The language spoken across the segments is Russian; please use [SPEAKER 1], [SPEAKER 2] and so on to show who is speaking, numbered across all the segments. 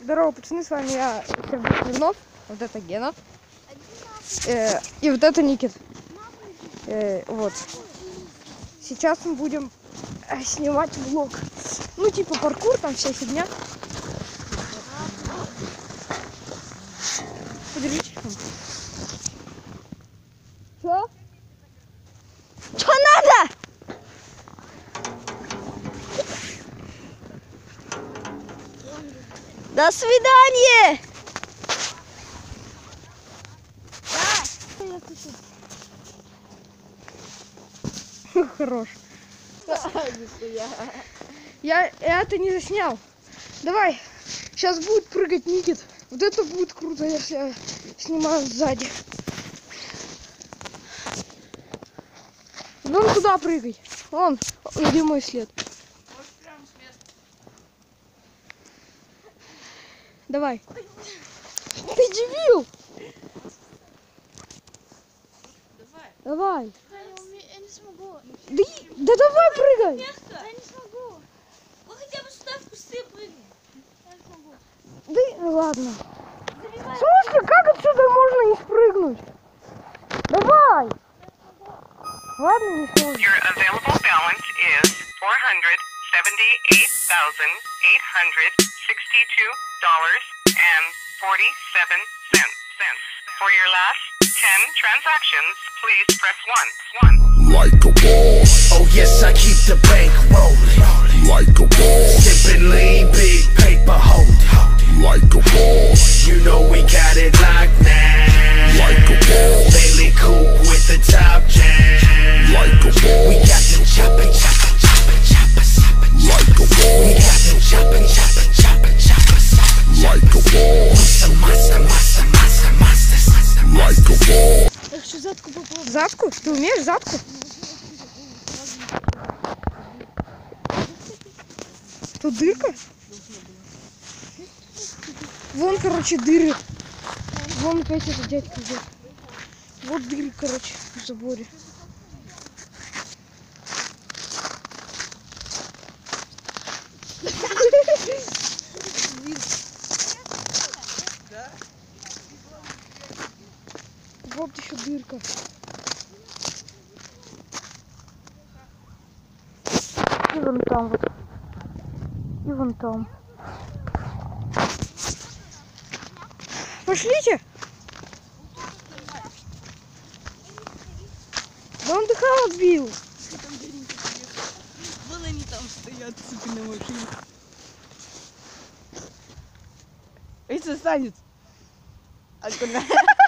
[SPEAKER 1] Здорово, пацаны, с вами я, Сергей Смирнов, вот это Гена, и вот это Никит. Вот. Сейчас мы будем снимать влог. Ну, типа паркур, там вся фигня. Подержите. Что? Что надо? До свидания! Да. Хорош. Я это не заснял. Давай. Сейчас будет прыгать Никит. Вот это будет круто, если я снимаю сзади. Вон туда прыгай. Вон, где мой след. Давай. Ты дебил! Давай.
[SPEAKER 2] Я не смогу.
[SPEAKER 1] Да давай прыгай!
[SPEAKER 2] Я не смогу. Вы хотя бы сюда в кусты прыгни. Я не смогу.
[SPEAKER 1] Да ладно. Слушай, как отсюда можно не спрыгнуть? Давай! Ладно, не сможешь.
[SPEAKER 3] Your available balance is $478,862.47. For your last 10 transactions, please press 1.
[SPEAKER 4] Like a boss.
[SPEAKER 5] Oh yes, I keep the bank rolling.
[SPEAKER 4] Like a boss.
[SPEAKER 5] Sipping lean, big paper holding.
[SPEAKER 4] Like a boss.
[SPEAKER 5] You know we got it locked now.
[SPEAKER 4] Like a boss.
[SPEAKER 5] Bailey coupe with the top jam.
[SPEAKER 4] Like a boss.
[SPEAKER 5] We got them chopping.
[SPEAKER 4] Like a
[SPEAKER 5] We
[SPEAKER 4] boss.
[SPEAKER 5] got them chopping.
[SPEAKER 4] Like a boss.
[SPEAKER 5] Some monster.
[SPEAKER 4] Like a boss.
[SPEAKER 2] Я хочу задку попробовать.
[SPEAKER 1] Задку? Ты умеешь задку? Тут дырка? Вон, короче, дыры. Вон опять этот дядька идет. Вот дыры, короче, в заборе. Вот еще дырка. И вон там вот. И вон там. Пошлите! Да он дыхало отбил.
[SPEAKER 6] Вон они там стоят, сука, на машине. Если останет. А куда?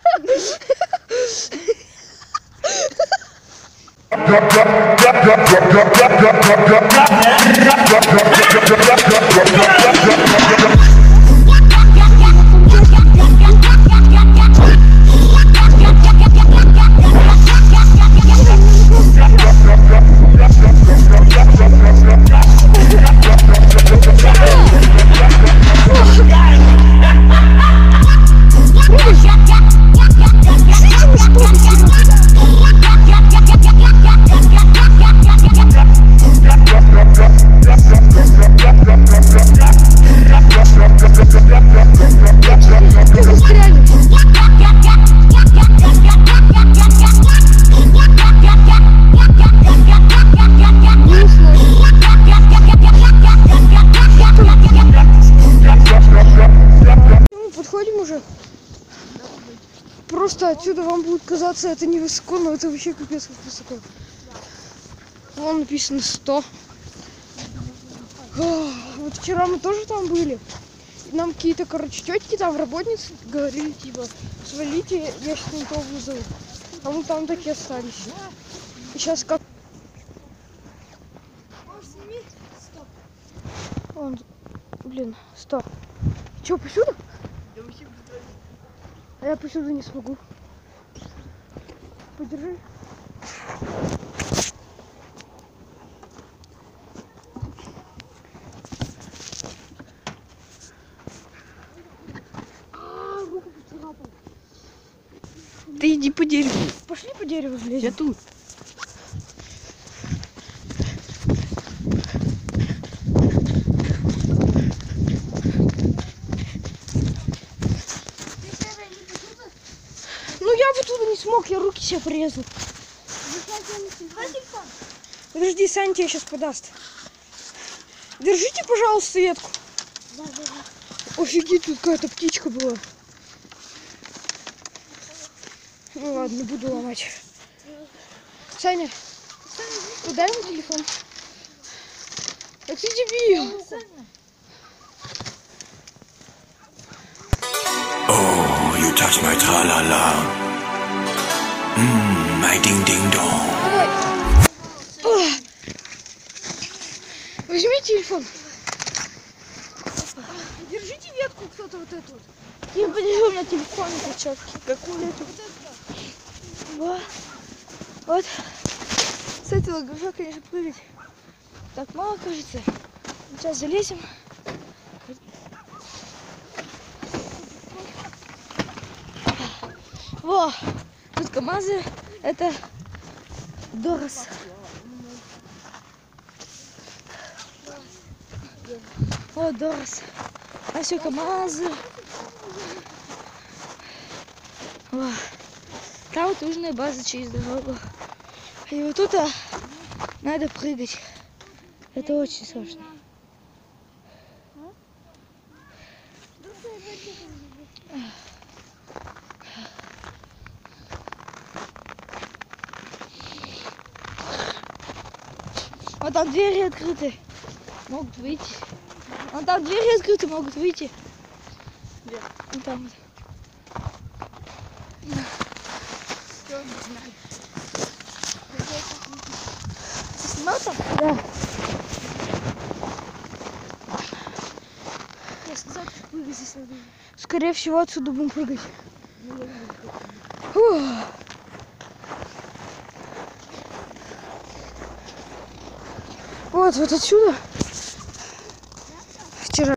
[SPEAKER 1] Подходим уже. Просто отсюда вам будет казаться это не высоко, но это вообще капец как высоко. Вон написано 100. Вот вчера мы тоже там были. И нам какие-то, короче, тетки там, работницы, говорили, типа, свалите, я сейчас не то вызову. А мы там такие остались. И сейчас как... Вон, блин, 100. Че, посюда? А я посюда не смогу. Подержи.
[SPEAKER 2] Руку поцарапал.
[SPEAKER 1] Ты иди по дереву. Пошли по дереву влезем.
[SPEAKER 6] Я тут.
[SPEAKER 1] бы туда не смог, я руки себе порезал.
[SPEAKER 2] Давай телефон.
[SPEAKER 1] Подожди, Саня тебе сейчас подаст. Держите, пожалуйста, ветку.
[SPEAKER 2] Да.
[SPEAKER 1] Офигеть, тут какая-то птичка была. Ну ладно, не буду ломать. Саня, дай мне телефон. А ты дебил.
[SPEAKER 5] Oh, you touch my tra-la-la. My ding-ding-dong.
[SPEAKER 1] Возьми телефон. Держите ветку, кто-то вот эту вот.
[SPEAKER 2] Я подержу, у меня телефон на перчатке.
[SPEAKER 1] Какую эту?
[SPEAKER 2] Вот. С этого горжа, конечно, прыгать так мало, кажется. Сейчас залезем. Во! Тут КамАЗы. Это Дорос. О, Дорос. А все КамАЗы. О. Там вот южная база через дорогу. И вот тут надо прыгать. Это очень сложно. Вот там двери открыты. Могут выйти. Вон там двери открыты, могут выйти.
[SPEAKER 6] Где?
[SPEAKER 2] Вон там вот. Ты снимал там?
[SPEAKER 1] Да.
[SPEAKER 2] Я сказал, прыгай здесь надо.
[SPEAKER 1] Скорее всего, отсюда будем прыгать. Фух. Вот отсюда. Вчера.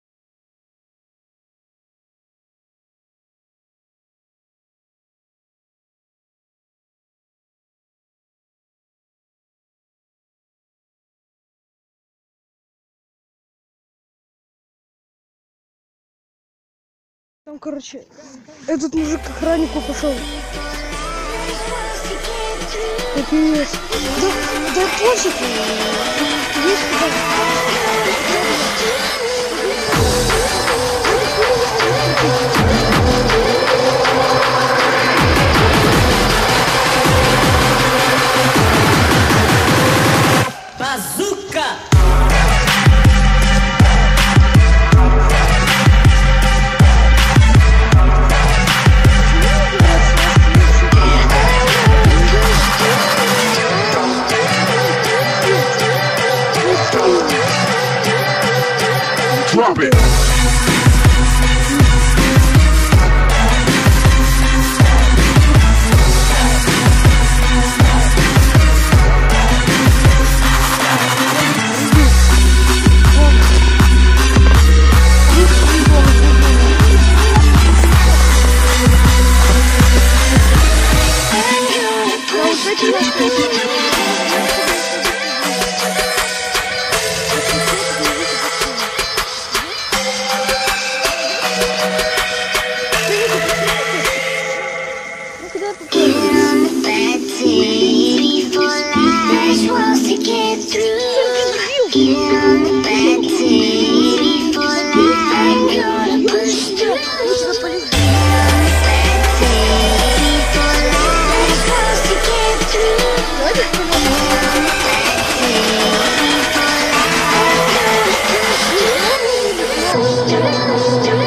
[SPEAKER 1] Там, короче, этот мужик к охраннику пошел. Капец. Да пофиг. Есть
[SPEAKER 5] Bazooka!
[SPEAKER 4] Drop it.
[SPEAKER 2] Давайте